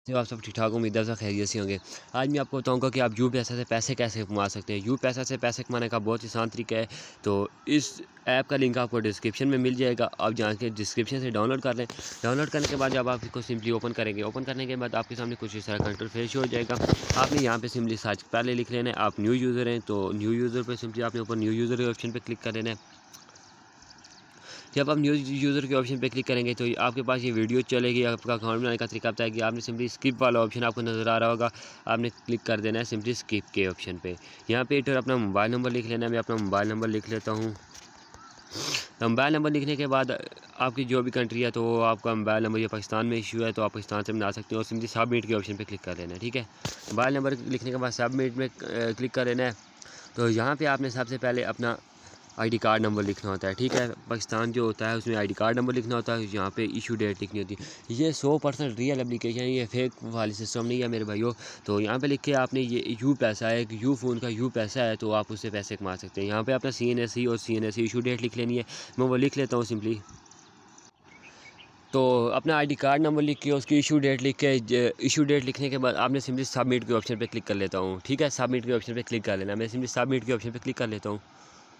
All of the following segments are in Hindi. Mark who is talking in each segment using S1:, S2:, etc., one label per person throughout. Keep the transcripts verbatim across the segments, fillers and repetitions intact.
S1: तो आप सब ठीक ठाक उम्मीद है सब खैरियत से होंगे। आज मैं आपको बताऊंगा कि आप यू पैसा से पैसे कैसे कमा सकते हैं। यू पैसा से पैसे कमाने का बहुत आसान तरीका है। तो इस ऐप का लिंक आपको डिस्क्रिप्शन में मिल जाएगा, आप जहाँ के डिस्क्रिप्शन से डाउनलोड कर लें। डाउनलोड करने के बाद जब आप इसको सिंपली ओपन करेंगे, ओपन करने के बाद आपके सामने कुछ इस तरह का इंटरफेस हो जाएगा। आपने यहाँ पे सिंपली सर्च पहले लिख लेना है, आप न्यू यूज़र हैं तो न्यू यूज़र पर सिंपली आपने ऊपर न्यू यूज़र के ऑप्शन पर क्लिक कर लेना है। जब आप न्यू यूज़र के ऑप्शन पे क्लिक करेंगे तो आपके पास ये वीडियो चलेगी, आपका अकाउंट बनाने का तरीका बताएगी। आपने सिंपली स्किप वाला ऑप्शन आपको नज़र आ रहा होगा, आपने क्लिक कर देना है सिंपली स्किप के ऑप्शन पे। यहाँ पे इधर अपना मोबाइल नंबर लिख लेना है। मैं अपना मोबाइल नंबर लिख लेता हूँ। तो मोबाइल नंबर लिखने के बाद आपकी जो भी कंट्री है तो आपका मोबाइल नंबर ये पाकिस्तान में इशू है तो आप पाकिस्तान से बना सकते हो और सिंपली सबमिट के ऑप्शन पर क्लिक कर लेना है। ठीक है, मोबाइल नंबर लिखने के बाद सबमिट में क्लिक कर लेना है। तो यहाँ पर आपने सबसे पहले अपना आईडी कार्ड नंबर लिखना होता है। ठीक है, पाकिस्तान जो होता है उसमें आईडी कार्ड नंबर लिखना होता है, यहाँ पे इशू डेट लिखनी होती है। ये सौ परसेंट रियल एप्लीकेशन है, ये फेक वाली सिस्टम नहीं है मेरे भाइयों। तो यहाँ पे लिख के आपने ये यू पैसा है, यू फ़ोन का यू पैसा है तो आप उससे पैसे कमा सकते हैं। यहाँ पे अपना सी एन एस सी और C N S C issue date लिख लेनी है। मैं वो लिख लेता हूँ सिंपली। तो अपना आईडी कार्ड नंबर लिख के उसकी इशू डेट लिख के इशू डेट लिखने के बाद आपने सिंपली सबमिट के ऑप्शन पे क्लिक कर लेता हूँ। ठीक है, सबमिट के ऑप्शन पे क्लिक कर लेना। मैं सिंपली सबमिट के ऑप्शन पे क्लिक कर लेता हूँ।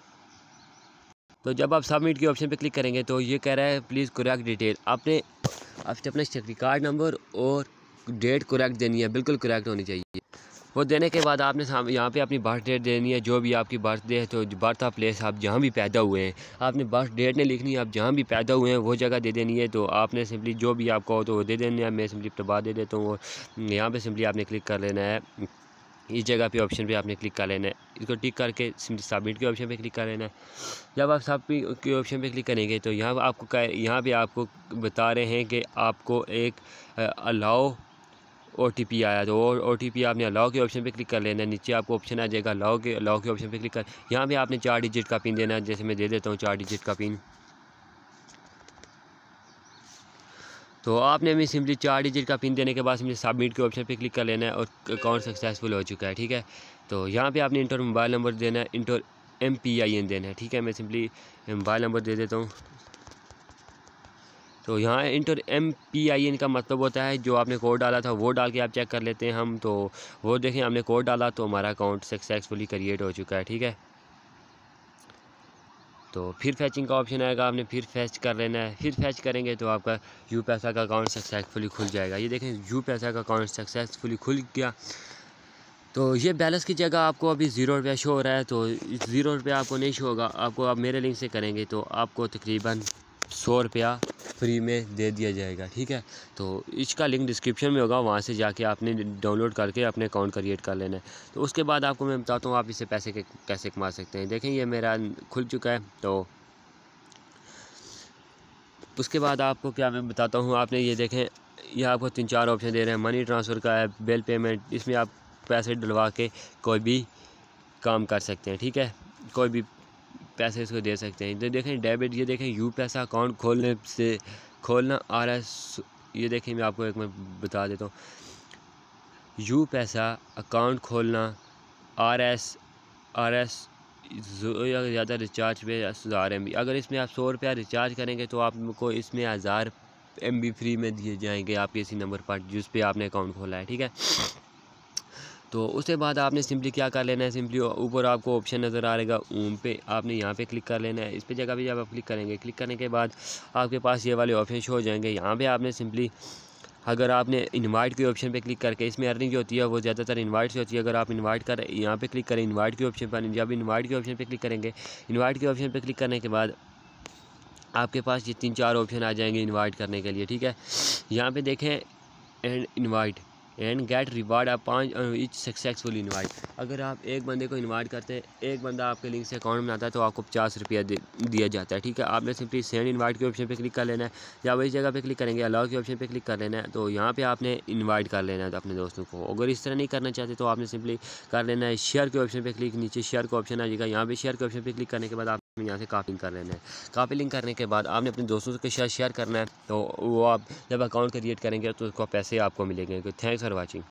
S1: तो जब आप सबमिट के ऑप्शन पे क्लिक करेंगे तो ये कह रहा है प्लीज़ करेक्ट डिटेल। आपने आपने अपना स्टेटमेंट कार्ड नंबर और डेट करेक्ट देनी है, बिल्कुल करेक्ट होनी चाहिए। वो देने के बाद आपने यहाँ पे अपनी बर्थ डेट देनी है, जो भी आपकी बर्थडे है तो बर्थ ऑफ प्लेस आप जहाँ भी पैदा हुए हैं आपने बर्थ डेट नहीं लिखनी है, आप जहाँ भी पैदा हुए हैं वो जगह दे देनी है। तो आपने सिंपली जो भी आपको हो तो वो दे देनी है। मैं सिंपली तबाह दे देता हूँ और यहाँ पर सिंपली आपने क्लिक कर लेना है। इस जगह पे ऑप्शन पे आपने क्लिक कर लेना है, इसको टिक करके सिंपली सबमिट के ऑप्शन पे क्लिक कर लेना है। जब आप सबमिट के ऑप्शन पे क्लिक करेंगे तो यहाँ आपको यहाँ पे आपको बता रहे हैं कि आपको एक अलाउ ओ टी पी आया, तो ओ टी पी आपने अलाउ के ऑप्शन पे क्लिक कर लेना है। नीचे आपको ऑप्शन आ जाएगा अलाउ के अलाउ के ऑप्शन पे क्लिक कर, यहाँ पे आपने चार डिजिट का पिन देना है। जैसे मैं दे देता हूँ चार डिजिट का पिन। तो आपने भी सिंपली चार डिजिट का पिन देने के बाद सिंपली सबमिट के ऑप्शन पे क्लिक कर लेना है और अकाउंट सक्सेसफुल हो चुका है। ठीक है, तो यहाँ पे आपने इंटर मोबाइल नंबर देना है, enter M P I N देना है। ठीक है, मैं सिंपली मोबाइल नंबर दे देता हूँ। तो यहाँ enter M P I N का मतलब होता है जो आपने कोड डाला था वो डाल के आप चेक कर लेते हैं हम। तो वो देखें, हमने कोड डाला तो हमारा अकाउंट सक्सेसफुली क्रिएट हो चुका है। ठीक है, तो फिर फैचिंग का ऑप्शन आएगा, आपने फिर फैच कर लेना है। फिर फैच करेंगे तो आपका यू पैसा का अकाउंट सक्सेसफुली खुल जाएगा। ये देखें, यू पैसा का अकाउंट सक्सेसफुली खुल गया। तो ये बैलेंस की जगह आपको अभी ज़ीरो रुपया शो हो रहा है, तो ज़ीरो रुपया आपको नहीं शो होगा। आपको आप मेरे लिंक से करेंगे तो आपको तकरीबन सौ रुपया फ्री में दे दिया जाएगा। ठीक है, तो इसका लिंक डिस्क्रिप्शन में होगा, वहाँ से जाके आपने डाउनलोड करके अपने अकाउंट क्रिएट कर लेना है। तो उसके बाद आपको मैं बताता हूँ आप इससे पैसे के कैसे कमा सकते हैं। देखें, ये मेरा खुल चुका है। तो उसके बाद आपको क्या मैं बताता हूँ, आपने ये देखें, ये आपको तीन चार ऑप्शन दे रहे हैं। मनी ट्रांसफ़र का है, बिल पेमेंट, इसमें आप पैसे डलवा के कोई भी काम कर सकते हैं। ठीक है, कोई भी पैसे इसको दे सकते हैं। तो देखें डेबिट, ये देखें यू पैसा अकाउंट खोलने से खोलना आर एस, ये देखें मैं आपको एक मैं बता देता हूँ। यू पैसा अकाउंट खोलना आर एस आर एस ज़्यादा रिचार्ज पे हज़ार एम बी। अगर इसमें आप सौ रुपया रिचार्ज करेंगे तो आपको इसमें हज़ार एम बी फ्री में दिए जाएंगे आपके इसी नंबर पर जिस पे आपने अकाउंट खोला है। ठीक है, तो उसके बाद आपने सिंपली क्या कर लेना है, सिंपली ऊपर आपको ऑप्शन नज़र आ रहेगा ऊम पे, आपने यहाँ पे क्लिक कर लेना है। इस पे जगह भी जब आप क्लिक करेंगे, क्लिक करने के बाद आपके पास ये वाले ऑप्शन शो हो जाएंगे। यहाँ पे आपने सिंपली अगर आपने इनवाइट के ऑप्शन पे क्लिक करके, इसमें अर्निंग जो होती है वो ज़्यादातर इनवाइट से होती है। अगर आप इनवाइट कर यहाँ पे क्लिक करें इनवाइट के ऑप्शन पर, जब इनवाइट के ऑप्शन पे क्लिक करेंगे, इनवाइट के ऑप्शन पे क्लिक करने के बाद आपके पास ये तीन चार ऑप्शन आ जाएंगे इनवाइट करने के लिए। ठीक है, यहाँ पे देखें and invite and get reward आप पाँच इच सक्सेसफुल इनवाइट। अगर आप एक बंदे को इनवाइट करते हैं, एक बंदा आपके लिंक से अकाउंट बनाता है तो आपको पचास रुपया दिया जाता है। ठीक है, आपने सिंपली सेंड इनवाइट के ऑप्शन पे क्लिक कर लेना है। जब इस जगह पे क्लिक करेंगे अलाउ के ऑप्शन पे क्लिक कर लेना है। तो यहाँ पे आपने इनवाइट कर लेना है अपने दोस्तों को। अगर इस तरह नहीं करना चाहते तो आपने सिंपली कर लेना है शेयर के ऑप्शन पे क्लिक, नीचे शेयर का ऑप्शन आ जाएगा। यहाँ पे शेयर के ऑप्शन पे क्लिक करने के बाद आप यहाँ से कॉपी कर लेना है। कॉपी लिंक करने के बाद आपने अपने दोस्तों के साथ शेयर करना है। तो वो आप जब अकाउंट क्रिएट करेंगे तो उसको पैसे आपको मिलेंगे। Thanks for watching.